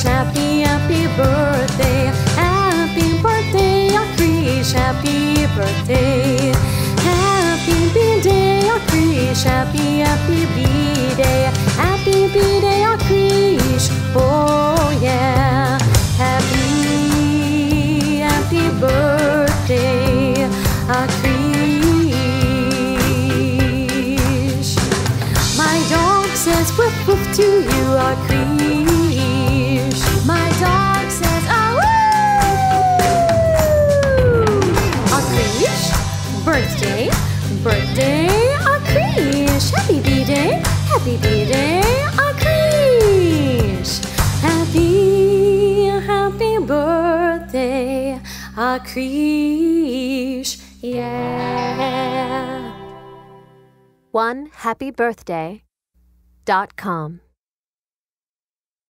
Happy, happy birthday. Happy birthday, Akrish. Happy birthday. Happy B-day, Akrish. Happy, happy B-day. Happy B-day, Akrish. Oh yeah. Happy, happy birthday, Akrish. My dog says woof woof to you, Akrish. My dog says ah woo. Akrish, birthday, birthday, Akrish. Happy B-day, happy B-day, Akrish. Happy, happy birthday, Akrish. Yeah. OneHappyBirthday.com